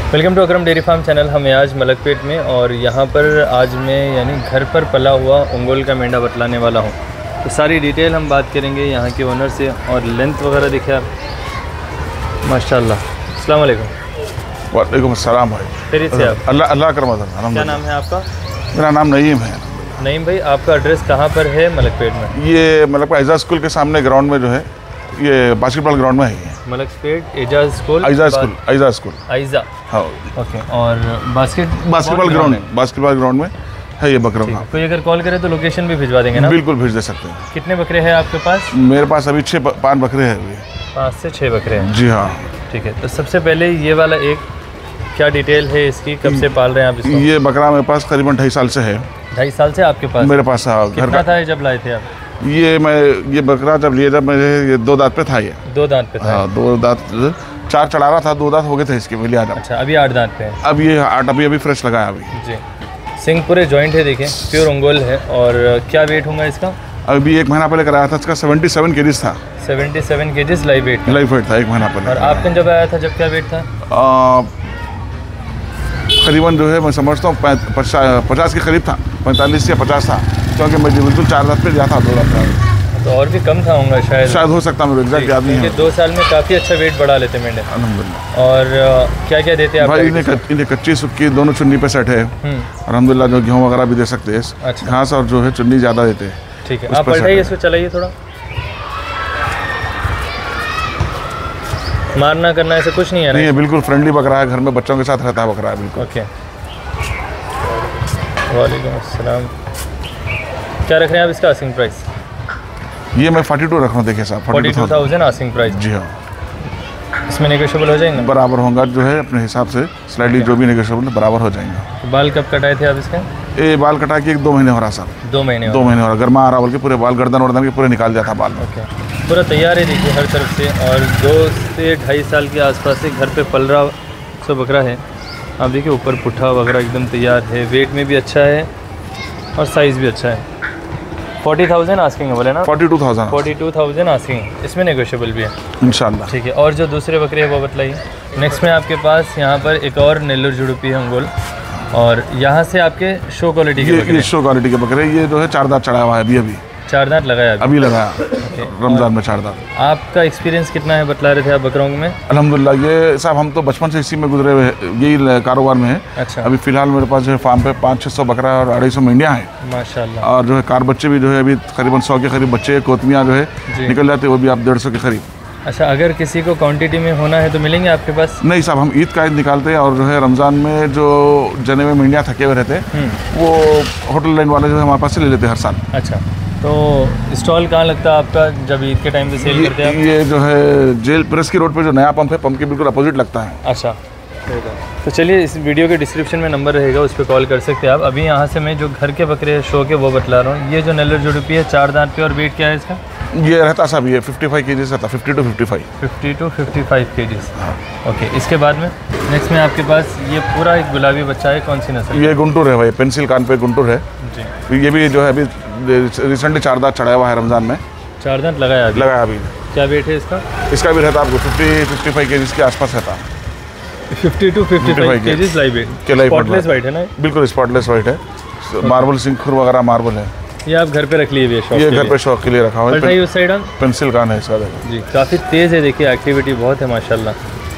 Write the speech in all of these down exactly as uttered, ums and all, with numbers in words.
Welcome to Akram dairy farm channel. हम आज मलकपेट में और यहाँ पर आज मैं यानी घर पर पला हुआ ओंगोल का मेंढा बतलाने वाला हूँ। तो सारी डिटेल हम बात करेंगे यहाँ के ओनर से और लेंथ वगैरह देखिए आप, माशाल्लाह। अस्सलाम वालेकुम। वालेकुम अस्सलाम भाई। फिर से आप अल्लाह अल्लाह कर मदद। क्या नाम है आपका? मेरा नाम नईम है। नईम भाई, आपका एड्रेस कहाँ पर है मलकपेट में? ये मलकपेट आइजा स्कूल के सामने ग्राउंड में जो है, ये बास्केटबॉल ग्राउंड में है। ये Malakpet Ejaz school, Aiza school, Aiza school, Aiza. हाँ ओके। और basket basketball ground basketball ground में है ये बकरा। कोई अगर कॉल करे तो लोकेशन भी भिजवा देंगे ना? बिल्कुल भेज दे सकते हैं। कितने बकरे हैं आपके पास? मेरे पास अभी छः पाँच बकरे हैं अभी। पाँच से छः बकरे हैं? जी हाँ। ठीक है, तो सबसे पहले ये वाला एक क्या डिटेल है इसकी, कब से पाल रहे हैं आप इसको? ये बकरा मेरे पास करीबन ढाई साल से है। ढाई साल से आपके पास? मेरे पास घर कितना था जब लाए थे आप? ये मैं ये बकरा जब लिए जब मेरे ये दो दांत पे था। ये दो दांत पे था? हाँ, दो दांत, चार चढ़ा रहा था, दो दांत हो गए थे इसके लिए। अच्छा, अभी आठ दांत पे है? अब ये आठ अभी अभी फ्रेश लगाया अभी जी। सिंग पूरे जॉइंट है, देखें प्योर ओंगोल है। और क्या वेट होगा इसका? अभी एक महीना पहले कराया था, इसका सेवेंटी सेवन केजीज था। Seventy seven kgs live weight? Live weight था एक महीना पहले। और आपका जब आया था जब क्या वेट था? करीबन जो है मैं समझता हूँ पचास के करीब था, पैंतालीस या पचास था, क्योंकि मैं बिल्कुल चार दांत पे गया था, दो दांत था। तो और भी कम था होगा शायद? शायद हो सकता है, मेरे एग्जैक्ट याद नहीं है। दो साल में काफ़ी अच्छा वेट बढ़ा लेते मेंढे अल्हम्दुलिल्लाह। और क्या क्या देते हैं आप? भाई इन्हें इन्हें कच्ची सुक्की दोनों चुन्नी पे सेट है अल्हम्दुलिल्लाह। जो गेहूँ वगैरह भी दे सकते हैं। अच्छा। घास और जो है चुन्नी ज़्यादा देते हैं। ठीक है, आप पलटाइए इसको, चलाइए थोड़ा। मारना करना ऐसे कुछ नहीं है? नहीं है, बिल्कुल फ्रेंडली बकरा है, घर में बच्चों के साथ रहता है बकरा है बिल्कुल। ओके। वालेकुम अस्सलाम। क्या रख रहे हैं आप इसका आस्किंग प्राइस? ये मैं फोर्टी टू रख रहा हूँ, देखिए साहब, forty two thousand asking price. जी हाँ। इसमें नेगोशिएबल हो जाएंगे? बराबर होगा, जो है अपने हिसाब से स्लाइडली जो भी नेगोशिएबल बराबर हो जाएंगे। तो बाल कब कटाए थे आप इसके? ये बाल कटा के एक दो महीने हो रहा सर। दो महीने दो महीने हो रहा, गर्मा आ रहा, बल्कि पूरे बाल गर्दन वर्दन के पूरे निकाल जाता बाल। ओके, पूरा तैयार है देखिए हर तरफ से। और दो से ढाई साल के आसपास से घर पे पल रहा सो बकरा है। आप देखिए ऊपर पुट्ठा वगैरह एकदम तैयार है, वेट में भी अच्छा है और साइज़ भी अच्छा है। फोर्टी थाउजेंड आस्किंग है बोले ना? Forty two thousand forty two thousand asking, इसमें नेगोशिएबल भी है इंशाल्लाह। ठीक है, और जो दूसरे बकरे हैं वो बताइए। नेक्स्ट में आपके पास यहाँ पर एक और नेल्लोर जुड़ूपी है ओंगोल, और यहाँ से आपके शो क्वालिटी के बकरे? ये शो क्वालिटी के बकरे, ये जो है चार दांत चढ़ा हुआ है अभी अभी चार दांत लगाया अभी, अभी लगाया रमज़ान में चार दांत। आपका एक्सपीरियंस कितना है बतला रहे थे आप बकरों में? अल्हम्दुलिल्लाह, ये साहब हम तो बचपन से इसी में गुजरे हुए, यही कारोबार में है। अच्छा। अभी फिलहाल मेरे पास जो है फार्म पे पाँच छः सौ बकरा और अढ़ाई सौ मेंढियाँ हैं माशाल्लाह। और जो है कार बच्चे भी जो है अभी करीबन सौ के करीब बच्चे, कोतमियाँ जो है निकल जाते हैं, वो भी आप डेढ़ सौ के करीब। अच्छा, अगर किसी को क्वांटिटी में होना है तो मिलेंगे आपके पास? नहीं साहब, हम ईद का ईद निकालते हैं और जो है रमज़ान में जो जने में मेंढियाँ थके हुए रहते हैं वो होटल लाइन वाले जो है हमारे पास से ले लेते हैं हर साल। अच्छा, तो स्टॉल कहाँ लगता है आपका जब ईद के टाइम पे सेल करते हैं आप? ये जो है जेल प्रेस की रोड पे जो नया पंप है, पंप के बिल्कुल अपोजिट लगता है। अच्छा, तो चलिए इस वीडियो के डिस्क्रिप्शन में नंबर रहेगा, उस पर कॉल कर सकते हैं आप। अभी यहाँ से मैं जो घर के बकरे शो के वो बतला रहा हूँ। ये जो नेल्लोर जुड़ूपी है चार दांत पे, और वेट क्या है इसका? ये रहता साहब ये फिफ्टी फाइव के जी रहता, fifty two fifty five fifty two fifty five K G. Okay, इसके बाद में नेक्स्ट में आपके पास ये पूरा एक गुलाबी बच्चा है, कौन सी नस्ल? ये गुंटूर है भाई, पेंसिल कान पे गुंटूर है जी। ये भी जो है अभी रिसेंटली चार दांत चढ़ाया हुआ है रमज़ान में। चार दांत लगाया अभी? लगाया अभी। क्या वेट है इसका? इसका भी रहता आपको फिफ्टी फिफ्टी फाइव के जी के आसपास रहता। Fifty two fifty five K G live weight के लाइव स्पॉटलेस वाइट है ना? बिल्कुल स्पॉटलेस वाइट है, मार्बल सिंखुर वगैरह मार्बल है। ये आप घर पे रख लिए? ये घर पे शौक के लिए रखा हुआ है। उस साइड पेंसिल कान है इसका जी, काफ़ी तेज़ है, देखिए एक्टिविटी बहुत है माशाल्लाह।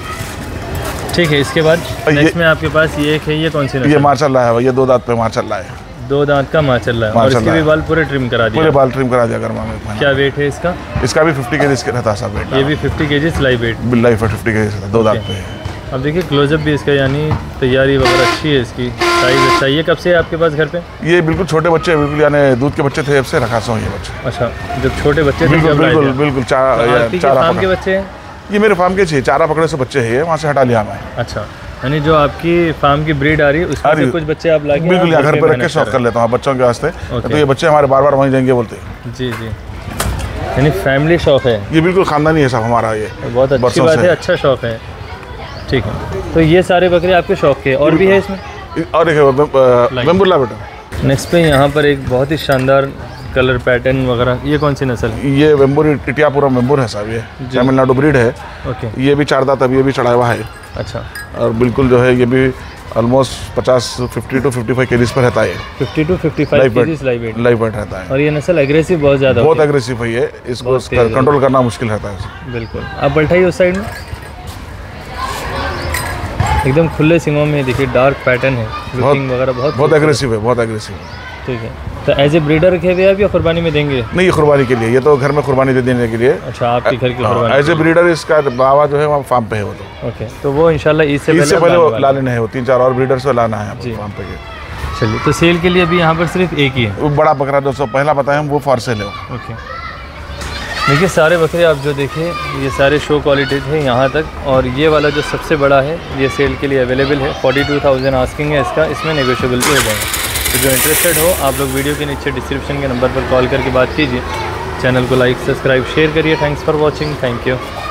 ठीक है, इसके बाद नेक्स्ट में आपके पास ये एक है, ये कौन सी नस्ल? ये माशाल्लाह है, ये दो दांत पे माशाल्लाह है, दो दांत का माशाल्लाह है। और इसके भी बाल पूरे ट्रिम करा दिए? पूरे बाल ट्रिम करा दिया गर्मा में। क्या वेट है इसका? इसका भी फिफ्टी के जी रहता सब वेट। ये भी fifty K G live weight? Live weight fifty K G, दो दांत पे। अब देखिए क्लोजअप भी इसका, यानी तैयारी वगैरह अच्छी है इसकी, साइज अच्छा। ये कब से है आपके पास घर पे? ये बिल्कुल छोटे बच्चे, बिल्कुल यानी दूध के बच्चे थे, अब से रखा सो ये बच्चे। अच्छा, जब छोटे बच्चे थे? बिल्कुल बिल्कुल बिल्कुल। चारा फार्म के बच्चे हैं? ये मेरे फार्म के चाहिए, चारा पकड़े से बच्चे हैं, वहाँ से हटा लिया मैं। अच्छा, यानी जो आपकी फार्म की ब्रीड आ रही है उसमें से कुछ बच्चे आप लाके बिल्कुल घर पे रख के शौक कर लेता हूँ बच्चों के वास्ते। तो ये बच्चे हमारे बार बार वहीं जाएंगे बोलते हैं। जी जी, यानी फैमिली शौक है ये? बिल्कुल खानदानी है साहब हमारा, ये बहुत अच्छी बात है, अच्छा शौक है। ठीक है, तो ये सारे बकरे आपके शौक के, और भी है इसमें? और एक वेम्बुला बेटा। नेक्स्ट पे यहाँ पर एक बहुत ही शानदार कलर पैटर्न वगैरह, ये कौन सी नस्ल? ये वेम्बुर टिटियापुरम वेम्बुर है साहब, ये तमिलनाडु ब्रीड है। ओके, ये भी चार दांत अभी ये भी चढ़ा हुआ है। अच्छा। और बिल्कुल जो है ये भी ऑलमोस्ट पचास fifty two fifty five kgs पर रहता है। Fifty two fifty five kgs live weight live weight रहता है। और ये नस्ल एग्रेसिव बहुत ज़्यादा बहुत एग्रेसिव है ये, इसको कंट्रोल करना मुश्किल रहता है। बिल्कुल। आप पलटाइए उस साइड में, एकदम खुले सिंगों में देखिए डार्क पैटर्न है, लुकिंग वगैरह बहुत बहुत एग्रेसिव है, बहुत एग्रेसिव है। ठीक है। तो एज ए ब्रीडर रखे हुए आप या कुर्बानी में देंगे? नहीं, ये कुर्बानी के लिए, ये तो घर में कुर्बानी दे देने के लिए। अच्छा, आपके घर की कुर्बानी। एज ए ब्रीडर इसका बाबा जो है वहाँ फार्म पे है वो तो। ओके, तो वो इंशाल्लाह ईद से पहले पहले ला लेना है, वो तीन चार और ब्रीडर से लाना है फार्म पे। चलिए, तो सेल के लिए भी यहाँ पर सिर्फ एक ही है? वो बड़ा बकरा जो सौ पहला बताया हम, वो फॉर सेल है। ओके, देखिए सारे बकरे आप जो देखिए ये सारे शो क्वालिटीज़ हैं यहाँ तक, और ये वाला जो सबसे बड़ा है ये सेल के लिए अवेलेबल है। फोर्टी टू थाउजेंड आस्किंग है इसका, इसमें नेगोशिएबल भी हो जाएगा। तो जो इंटरेस्टेड हो आप लोग वीडियो के नीचे डिस्क्रिप्शन के नंबर पर कॉल करके बात कीजिए। चैनल को लाइक सब्सक्राइब शेयर करिए। Thanks for watching. Thank you.